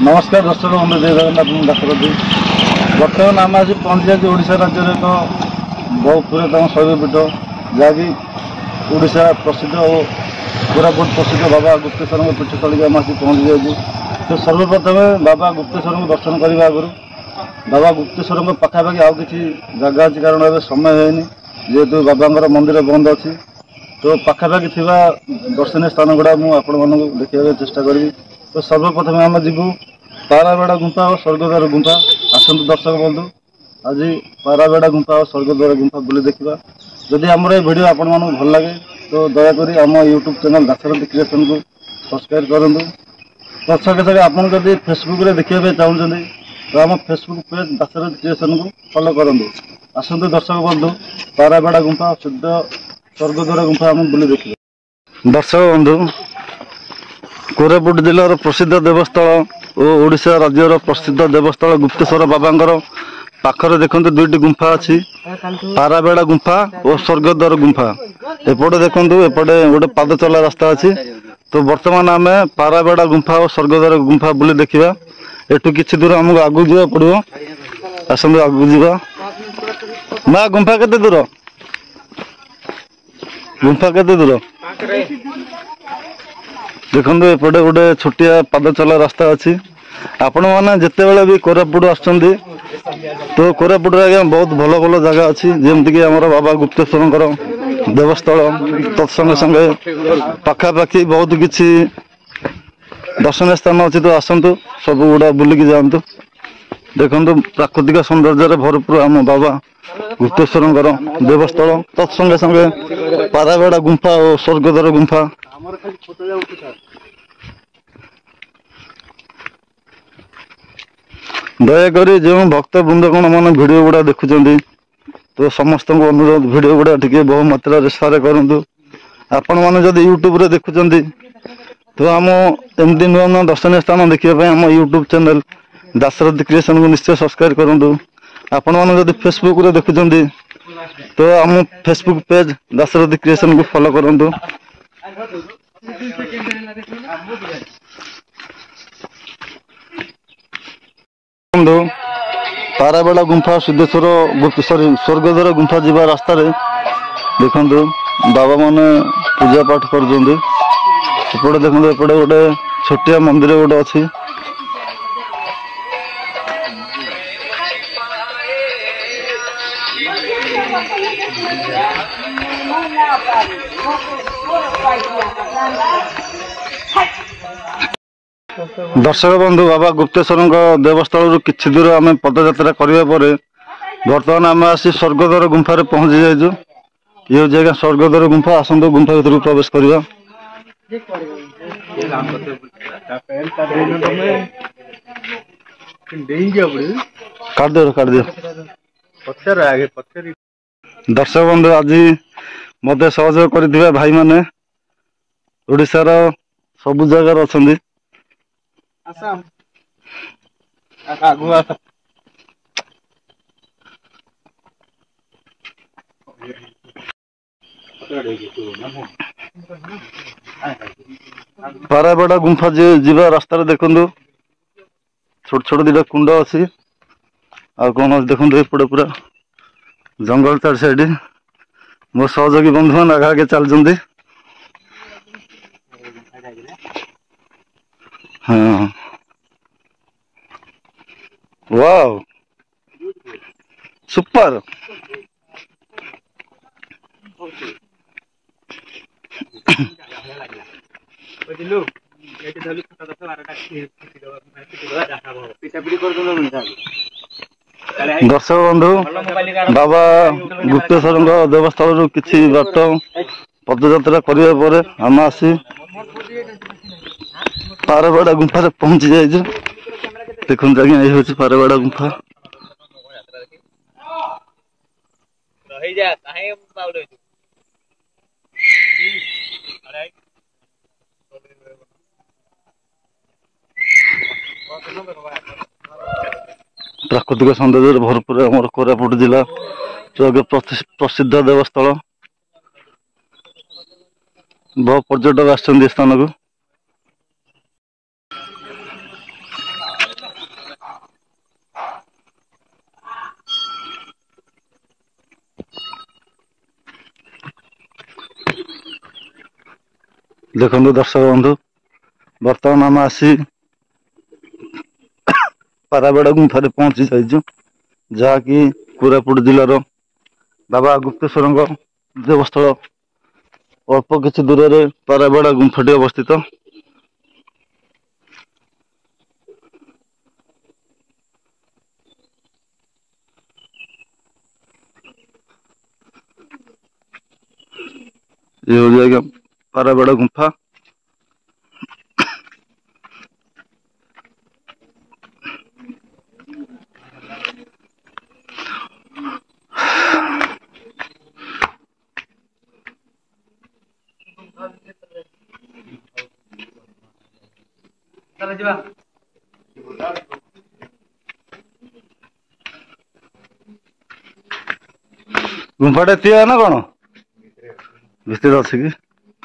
नमस्कार दर्शक बंधु जय जगन्नाथ दासरथी। बर्तमान आम आज पहुँची जाए ओडिशा राज्य एक बहुत पुरातन शैवपीठ जहाँकि ओडिशा प्रसिद्ध और कोरापुट प्रसिद्ध बाबा गुप्तेश्वर पीठस्थल आम आसी पहुँची जाइए। तो सर्वप्रथम बाबा गुप्तेश्वर को दर्शन करने आगुरी बाबा गुप्तेश्वर पाखापाखि आउ कि जगह अच्छी कारण अब समय है जेहेतु बाबा मंदिर बंद अच्छी। तो पाखापाखि थी दर्शनीय स्थान गुड़ा मुझे देखा चेष्टा करी। तो सर्वप्रथम आम जीवु पाराबेड़ा गुंफा और स्वर्गद्वार गुंफा। आसतु दर्शक बंधु आज पाराबेड़ा गुंफा और स्वर्गद्वार गुंफा बुले देखा। जदि आमर ये वीडियो आपण मानक भल लगे तो दयाकोरी आम यूट्यूब चैनल दासरथी क्रिएशन को सब्सक्राइब करूँ। तत्संगे संगे आपन जब फेसबुक रे देखा चाहते तो आम फेसबुक पेज दासरथी क्रिएशन को फॉलो करूँ। आसतु दर्शक बंधु पाराबेड़ा गुंफा शुद्ध स्वर्गद्वार गुंफा आम बुले देखिए। दर्शक बंधु कोरापुट जिलार प्रसिद्ध देवस्थल और ओडिशा राज्यर प्रसिद्ध देवस्थल गुप्तेश्वर बाबांकर पाखरे देखते दुईटी गुंफा अच्छी पाराबेड़ा गुंफा और स्वर्गद्वार गुंफा। एपटे देखु एपटे गोटे पाद चला रास्ता अच्छी। तो बर्तमान आम पाराबेड़ा गुंफा और स्वर्गद्वार गुंफा बुले देखा। एटू किसी दूर आमको आगू जा पड़ो। आसतु आगू जा माँ गुंफा केते दूर गुंफा केते दूर देखो एपटे गोटे छोटिया पाद चला रास्ता अच्छी। आपण मैंने जिते बड़े भी कोरापुट आसुँच तो कोरापुट आज्ञा बहुत भल भल जगह अच्छी जमीक आम बाबा गुप्तेश्वर देवस्थल तत्संगे संगे पाखापाखि बहुत किसी दर्शनीय स्थान अच्छी। तो आसतु सब गुड़ा बुलिकी जातु देखु प्राकृतिक सौंदर्य भरपूर आम बाबा गुप्तेश्वर देवस्थल तत्संगे संगे पाराबेड़ा गुंफा और स्वर्गद्वार गुंफा। दयाकोरी जो भक्त बृंदगण मान वीडियो गुड़ा देखुं तो समस्त को अनुरोध वीडियो गुड़ा टे बहु मात्रा सारे करूँ। आपण मैंने जब यूट्यूब रे देखुं तो आम एमती नुआ नुआ दर्शनीय स्थान देखा आम यूट्यूब चैनल दासरथी क्रिएशन को निश्चय सब्सक्राइब करूँ। आपण मैंने जब फेसबुक रे देखुं तो आम फेसबुक पेज दासरथी क्रिएशन को फॉलो करूँ। पाराबेड़ा गुंफा सिद्धेश्वर सॉरी स्वर्गद्वार गुंफा जीवा रास्ता देखु बाबा माने पूजा पाठ कर देखो एपटे गोटे छोटिया मंदिर गोटे अच्छी। दर्शक बंधु बाबा गुप्तेश्वर देवस्थल किसी दूर आम पदयात्रा करने बर्तमान आम आसी स्वर्गद्वार गुंफार पहुंची जाइजु। ये जगह स्वर्गद्वार गुंफा। आसतु गुंफा भीतर प्रवेश करवा। दर्शक बंधु आज मत सहयोग कर भाई माने ओडिशार सबु जगार अच्छा पाराबेड़ा गुंफा जीवा रास्ता देखु छोट छोट दिटा कुंड अच्छी आ कौन देखो एपटे पूरा जंगल चार साइड मो सहयोगी बंधु मैंने आगे आगे चलते। हाँ वाव सुपर दर्शक बंधु बाबा गुप्तेश्वर देवस्थल किसी बाट पदयात्रा करने पर आम आसी पाराबेड़ा गुंफा पहुंची जाइए। देखो आज्ञा ये हूँ पाराबेड़ा गुंफा। प्राकृतिक सौंदर्य भरपूर आम कोरापुट जिला प्रसिद्ध देवस्थल बहुत पर्यटक आसछन स्थान को। देखो दर्शक बंधु बर्तमान आम आसी पाराबेड़ा गुंफारे पहुंची जाइछु जहाँकि कोरापुट जिलार बाबा गुप्तेश्वर देवस्थल अल्प किछि दूर में पाराबेड़ा गुंफाटी अवस्थित। ये हो जाएगा पाराबेड़ा गुंफा। गुंफाटे थिया ना कौन भितर अच्छी कि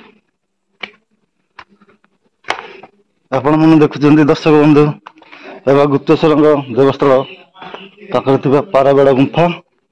आपण मैंने देखुं दर्शक बंधु एवं गुप्तेश्वर देवस्थल पाखे पाराबेड़ा गुंफा।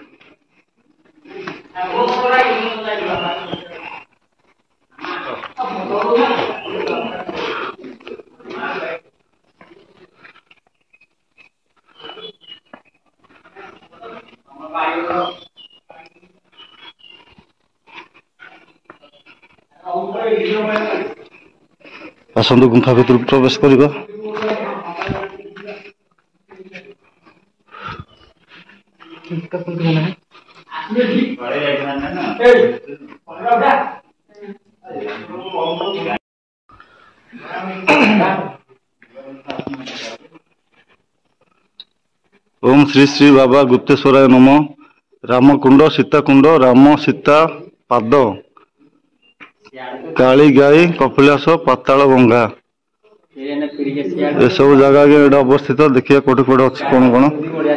आसंतु गुंफा भीतर प्रवेश करवा। ओम श्री श्री बाबा गुप्तेश्वराय नमः। रामकुंड सीताकुंड राम सीता पाद काली गाई कपिलास पाताल गंगा ये सब जगह अवस्थित। देखिए कोटि कोटि अच्छी कौन कौन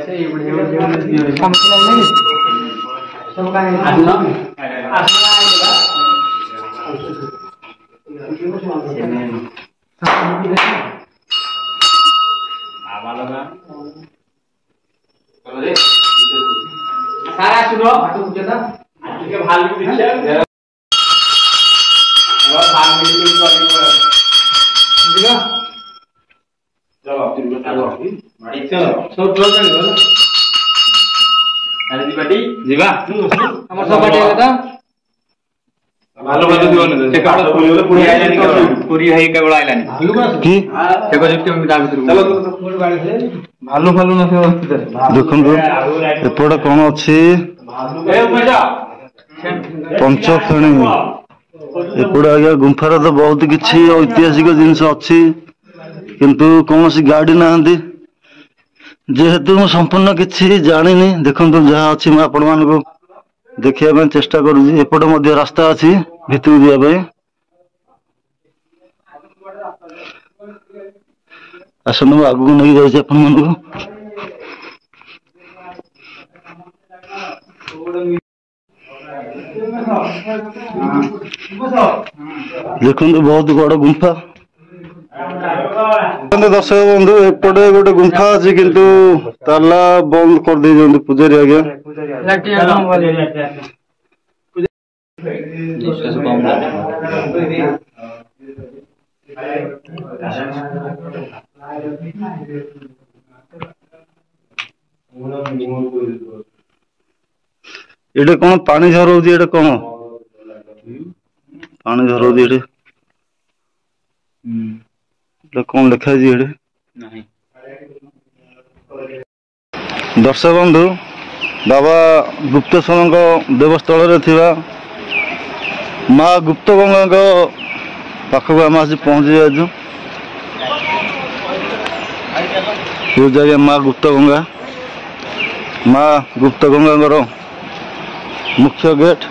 देखो कौन अच्छी पंचफेणी एपटे आज्ञा गुंफार तो बहुत किसी ऐतिहासिक जिनस अच्छी किंतु कौन सी गाड़ी ना जेहेतु मु संपूर्ण किसी जानी देखो जहाँ अच्छी मैं आपण मान को देखिया चेष्टा करुँगी। एपटे मध्य रास्ता अच्छी भितर जावाई आसन आगू नहीं जाए आपण मान को देखो बहुत बड़ गुंफा। दर्शक बंधु एपटे गोटे गुंफा अच्छी किंतु ताला बंद कर दे पूजारी आज्ञा। ये कौन पानी झर हो कौन पानी झर हो कौन लिखा है दर्शक बंधु बाबा गुप्तेश्वर देवस्थल माँ गुप्त गंगा पाखक आम आज पहुंची जाइए। जगह माँ गुप्त गंगा मुख्य गेट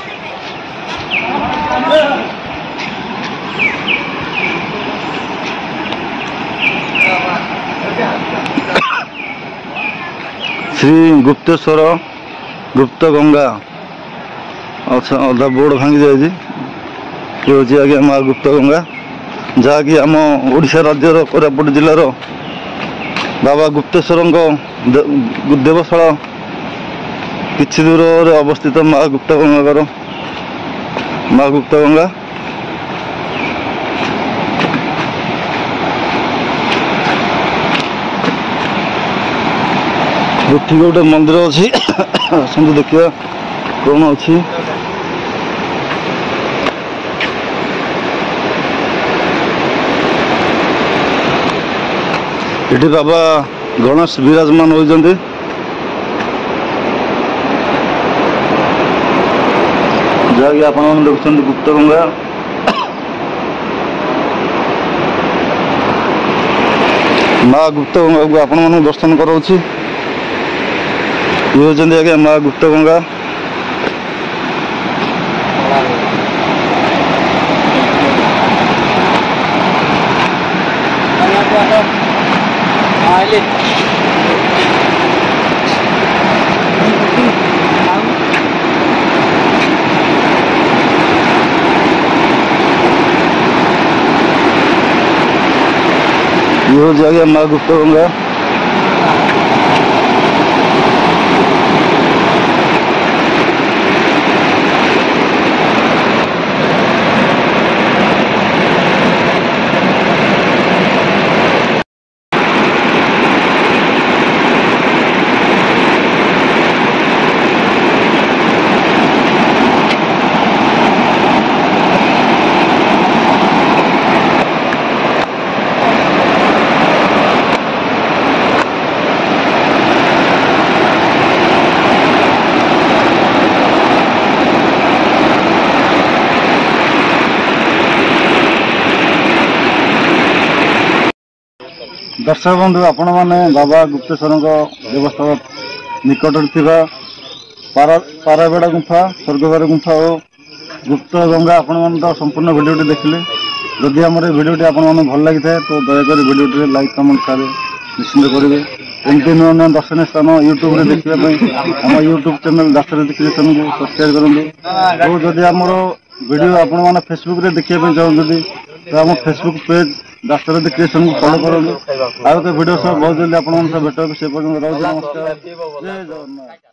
श्री गुप्तेश्वर गुप्त गंगा अच्छा अधा बोर्ड भांगी जाए आगे माँ गुप्त गंगा जहाँकि आम ओडिशा राज्यर कोरापुट जिलार बाबा गुप्तेश्वर देवस्थल किछि दूर अवस्थित माँ गुप्त गंगा ଏଠି ଗୋଟେ ମନ୍ଦିର ଅଛି ଆସନ୍ତୁ ଦେଖିବା କଣ ଅଛି। ଏଠି ବାବା ଗଣେଶ ବିରାଜମାନ ହୋଇଛନ୍ତି। ଯାହାକି ଆପଣମାନେ ଦେଖୁଛନ୍ତି ଗୁପ୍ତଗଙ୍ଗା। ମା ଗୁପ୍ତଗଙ୍ଗାକୁ ଆପଣମାନଙ୍କୁ ଦର୍ଶନ କରାଉଛି। ଇଏ ହେଉଛନ୍ତି ଆଜ୍ଞା ମା ଗୁପ୍ତଗଙ୍ଗା। ये हो जाएगा माँ गुप्तगंगा। दर्शक बंधु आपण मैंने बाबा गुप्तेश्वर देवस्थान निकट पाराबेड़ा गुंफा स्वर्गद्वार गुंफा और गुप्त गंगा आपण मैंने तो संपूर्ण भिडियो देखिले। जदि आम भिडियो आपण मैंने भल लगी था तो दयाकोरी भिडियो लाइक कमेंट सारे निश्चिंत करेंगे। एमती नुआ नुआ दर्शनीय स्थान यूट्यूब देखा आम यूट्यूब चैनल दाशरथी क्रिएशन को सब्सक्राइब करूँ। और जदि आम वीडियो आपण मैंने फेसबुक रे देखा चाहते तो आम फेसबुक पेज दाशरथी क्रिएशन को फॉलो करूँ। आउ वीडियो सब बहुत जल्दी आप भेट से पर्यटन रोज नमस्कार। जय जगन्नाथ।